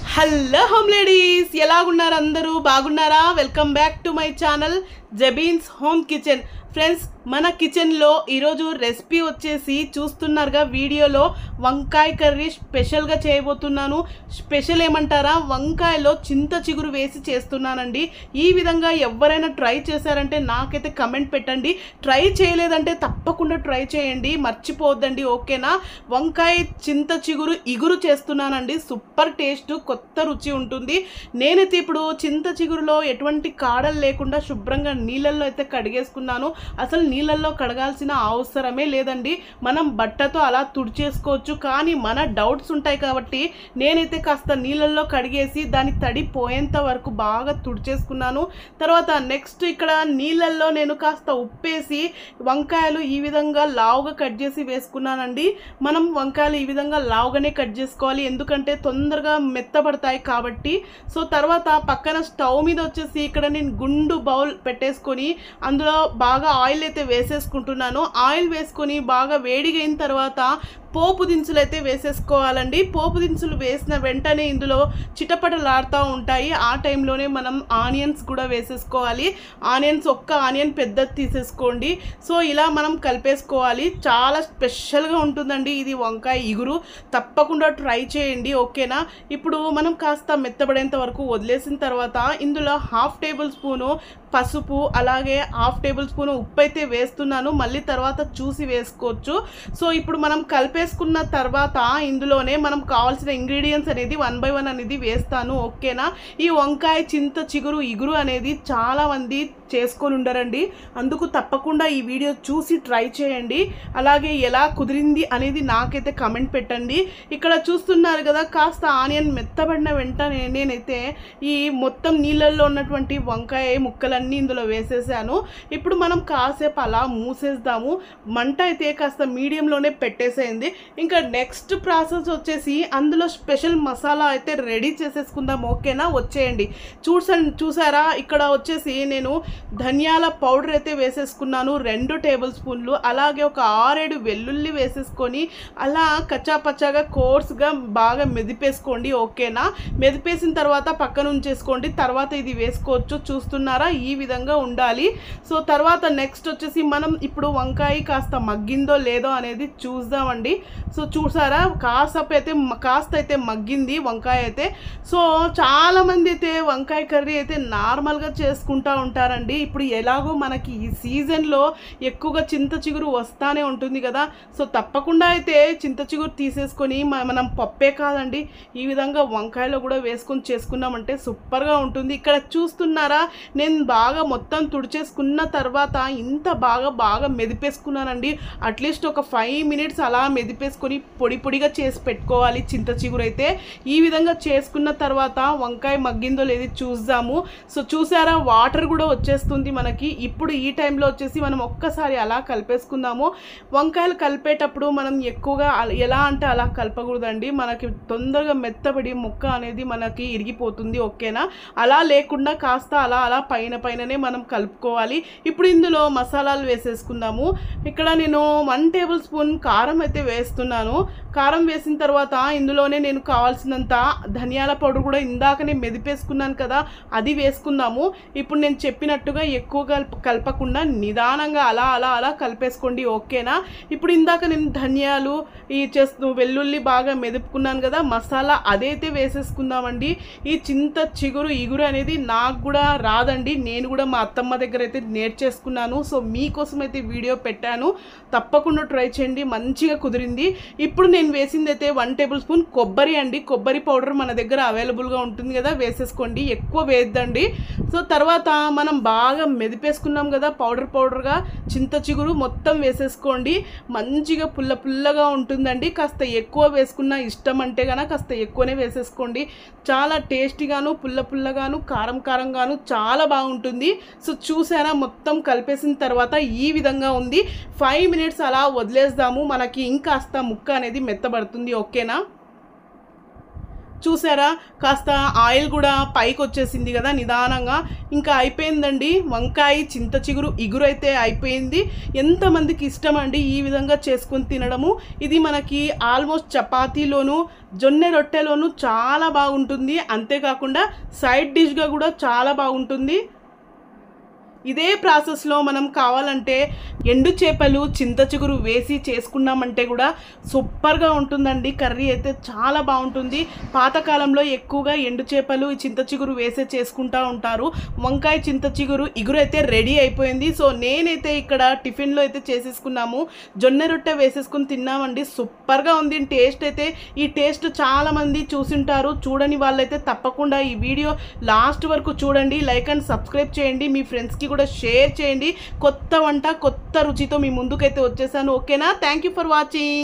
Hello home ladies, ఎలాగున్నారు? అందరూ బాగున్నారా? Welcome back to my channel Jabeen's home kitchen. Friends, మన కిచెన్లో ఈరోజు రెసిపీ వచ్చేసి చూస్తున్నారుగా వీడియోలో, వంకాయ కర్రీ స్పెషల్గా చేయబోతున్నాను. స్పెషల్ ఏమంటారా, వంకాయలో చింత చిగురు వేసి చేస్తున్నానండి. ఈ విధంగా ఎవరైనా ట్రై చేశారంటే నాకైతే కమెంట్ పెట్టండి. ట్రై చేయలేదంటే తప్పకుండా ట్రై చేయండి, మర్చిపోవద్దండి, ఓకేనా? వంకాయ చింత చిగురు ఇగురు చేస్తున్నానండి. సూపర్ టేస్ట్, కొత్త రుచి ఉంటుంది. నేనైతే ఇప్పుడు చింత చిగురులో ఎటువంటి కాడలు లేకుండా శుభ్రంగా నీళ్ళల్లో అయితే కడిగేసుకున్నాను. అసలు నీళ్ళల్లో కడగాల్సిన అవసరమే లేదండి, మనం బట్టతో అలా తుడిచేసుకోవచ్చు. కానీ మన డౌట్స్ ఉంటాయి కాబట్టి నేనైతే కాస్త నీళ్ళల్లో కడిగేసి దాని తడి పోయేంత వరకు బాగా తుడిచేసుకున్నాను. తర్వాత నెక్స్ట్ ఇక్కడ నీళ్ళల్లో నేను కాస్త ఉప్పేసి వంకాయలు ఈ విధంగా లావుగా కట్ చేసి వేసుకున్నానండి. మనం వంకాయలు ఈ విధంగా లావుగానే కట్ చేసుకోవాలి, ఎందుకంటే తొందరగా మెత్తబడతాయి కాబట్టి. సో తర్వాత పక్కన స్టవ్ మీద వచ్చేసి ఇక్కడ నేను గుండు బౌల్ పెట్టేసుకొని అందులో బాగా ఆయిల్ అయితే వేసేసుకుంటున్నాను. ఆయిల్ వేసుకొని బాగా వేడిగా అయిన తర్వాత పోపు దినుసులు అయితే వేసేసుకోవాలండి. పోపు దినుసులు వేసిన వెంటనే ఇందులో చిటపటలాడుతూ ఉంటాయి. ఆ టైంలోనే మనం ఆనియన్స్ కూడా వేసేసుకోవాలి. ఆనియన్స్, ఒక్క ఆనియన్ పెద్దది తీసేసుకోండి. సో ఇలా మనం కలిపేసుకోవాలి. చాలా స్పెషల్గా ఉంటుందండి ఇది వంకాయ ఇగురు, తప్పకుండా ట్రై చేయండి, ఓకేనా? ఇప్పుడు మనం కాస్త మెత్తబడేంత వరకు వదిలేసిన తర్వాత ఇందులో 1/2 టేబుల్ స్పూను పసుపు, అలాగే 1/2 టేబుల్ స్పూన్ ఉప్పు అయితే వేస్తున్నాను. మళ్ళీ తర్వాత చూసి వేసుకోవచ్చు. సో ఇప్పుడు మనం కలిపేసుకున్న తర్వాత ఇందులోనే మనం కావాల్సిన ఇంగ్రీడియంట్స్ అనేది 1 by 1 అనేది వేస్తాను, ఓకేనా? ఈ వంకాయ చింత చిగురు ఇగురు అనేది చాలామంది చేసుకొని ఉండరండి, అందుకు తప్పకుండా ఈ వీడియో చూసి ట్రై చేయండి. అలాగే ఎలా కుదిరింది అనేది నాకైతే కమెంట్ పెట్టండి. ఇక్కడ చూస్తున్నారు కదా, కాస్త ఆనియన్ మెత్తబడిన వెంటనే నేనైతే ఈ మొత్తం నీళ్ళల్లో ఉన్నటువంటి వంకాయ ముక్కలన్నీ ఇందులో వేసేసాను. ఇప్పుడు మనం కాసేపు అలా మూసేద్దాము. మంట అయితే కాస్త మీడియంలోనే పెట్టేసేయండి. ఇంకా నెక్స్ట్ ప్రాసెస్ వచ్చేసి అందులో స్పెషల్ మసాలా అయితే రెడీ చేసేసుకుందాం, ఓకేనా? వచ్చేయండి. చూసారా, ఇక్కడ వచ్చేసి నేను ధనియాల పౌడర్ అయితే వేసేసుకున్నాను 2 టేబుల్ స్పూన్లు. అలాగే ఒక 6-7 వెల్లుల్లి వేసేసుకొని అలా కచ్చాపచ్చాగా కోర్స్గా బాగా మెదిపేసుకోండి, ఓకేనా? మెదిపేసిన తర్వాత పక్కన ఉంచేసుకోండి. తర్వాత ఇది వేసుకోవచ్చు. చూస్తున్నారా, ఈ విధంగా ఉండాలి. సో తర్వాత నెక్స్ట్ వచ్చేసి మనం ఇప్పుడు వంకాయ కాస్త మగ్గిందో లేదో అనేది చూద్దామండి. సో చూసారా, కాస్త అయితే మగ్గింది వంకాయ అయితే. సో చాలామంది అయితే వంకాయ కర్రీ అయితే నార్మల్గా చేసుకుంటూ ఉంటారండి. ఇప్పుడు ఎలాగో మనకి ఈ సీజన్లో ఎక్కువగా చింత చిగురు వస్తానే ఉంటుంది కదా. సో తప్పకుండా అయితే చింత చిగురు తీసేసుకొని మనం పప్పే కాదండి, ఈ విధంగా వంకాయలో కూడా వేసుకొని చేసుకున్నామంటే సూపర్గా ఉంటుంది. ఇక్కడ చూస్తున్నారా, నేను బాగా మొత్తం తుడిచేసుకున్న తర్వాత ఇంత బాగా మెదిపేసుకున్నానండి. అట్లీస్ట్ ఒక 5 minutes అలా మెదిపేసుకొని పొడిగా చేసి పెట్టుకోవాలి చింత చిగురు అయితే. ఈ విధంగా చేసుకున్న తర్వాత వంకాయ మగ్గిందో లేదో చూద్దాము. సో చూసారా, వాటర్ కూడా వచ్చేస్తుంది మనకి. ఇప్పుడు ఈ టైంలో వచ్చేసి మనం ఒక్కసారి అలా కలిపేసుకుందాము. వంకాయలు కలిపేటప్పుడు మనం ఎక్కువగా ఎలా అంటే అలా కలపకూడదండి, మనకి తొందరగా మెత్తబడి ముక్క అనేది మనకి ఇరిగిపోతుంది, ఓకేనా? అలా లేకుండా కాస్త అలా పైననే మనం కలుపుకోవాలి. ఇప్పుడు ఇందులో మసాలాలు వేసేసుకుందాము. ఇక్కడ నేను 1 టేబుల్ స్పూన్ కారం అయితే వేస్తున్నాను. కారం వేసిన తర్వాత ఇందులోనే నేను కావాల్సినంత ధనియాల పౌడర్ కూడా ఇందాకనే మెదిపేసుకున్నాను కదా, అది వేసుకుందాము. ఇప్పుడు నేను చెప్పినట్టుగా ఎక్కువ కలపకుండా నిదానంగా అలా కలిపేసుకోండి, ఓకేనా? ఇప్పుడు ఇందాక నేను ధనియాలు వెల్లుల్లి బాగా మెదుపుకున్నాను కదా, మసాలా అదైతే వేసేసుకుందామండి. ఈ చింత చిగురు ఇగురు అనేది నాకు కూడా రాదండి, నేను కూడా మా అత్తమ్మ దగ్గర అయితే నేర్చేసుకున్నాను. సో మీకోసం అయితే వీడియో పెట్టాను, తప్పకుండా ట్రై చేయండి, మంచిగా కుదిరింది. ఇప్పుడు నేను వేసింది అయితే 1 టేబుల్ స్పూన్ కొబ్బరి అండి. కొబ్బరి పౌడర్ మన దగ్గర అవైలబుల్గా ఉంటుంది కదా, వేసేసుకోండి, ఎక్కువ వేద్దండి. సో తర్వాత మనం బాగా మెదిపేసుకున్నాం కదా పౌడర్గా చింత చిగురు మొత్తం వేసేసుకోండి. మంచిగా పుల్లగా ఉంటుందండి. కాస్త ఎక్కువ వేసుకున్న ఇష్టం అంటే కనుక కాస్త ఎక్కువనే వేసేసుకోండి. చాలా టేస్టీగాను, పుల్లగాను, కారంగాను చాలా బాగుంటుంది. సో చూసారా, మొత్తం కలిపేసిన తర్వాత ఈ విధంగా ఉంది. 5 minutes అలా వదిలేద్దాము, మనకి ఇంకాస్త ముక్క అనేది మెత్తబడుతుంది, ఓకేనా? చూసారా కాస్త ఆయిల్ కూడా పైకి వచ్చేసింది కదా నిదానంగా. ఇంకా అయిపోయిందండి వంకాయ చింత చిగురు ఇగురు అయితే అయిపోయింది. ఎంతమందికి ఇష్టం అండి ఈ విధంగా చేసుకొని తినడము. ఇది మనకి ఆల్మోస్ట్ చపాతీలోను జొన్నె రొట్టెలోను చాలా బాగుంటుంది. అంతేకాకుండా సైడ్ డిష్గా కూడా చాలా బాగుంటుంది. ఇదే ప్రాసెస్లో మనం కావాలంటే ఎండు చేపలు చింత చిగురు వేసి చేసుకున్నామంటే కూడా సూపర్గా ఉంటుందండి. కర్రీ అయితే చాలా బాగుంటుంది. పాతకాలంలో ఎక్కువగా ఎండు చేపలు చింత చిగురు వేసే చేసుకుంటూ ఉంటారు. వంకాయ చింత చిగురు ఇగురు అయితే రెడీ అయిపోయింది. సో నేనైతే ఇక్కడ టిఫిన్లో అయితే చేసేసుకున్నాము. జొన్నె రొట్టె వేసేసుకుని తిన్నామండి. సూపర్గా ఉంది టేస్ట్ అయితే. ఈ టేస్ట్ చాలామంది చూసింటారు. చూడని వాళ్ళైతే తప్పకుండా ఈ వీడియో లాస్ట్ వరకు చూడండి. లైక్ అండ్ సబ్స్క్రైబ్ చేయండి. మీ ఫ్రెండ్స్కి కూడా షేర్ చేయండి. కొత్త వంట కొత్త రుచితో మీ ముందుకైతే వచ్చేసాను. ఓకేనా? Thank you for watching.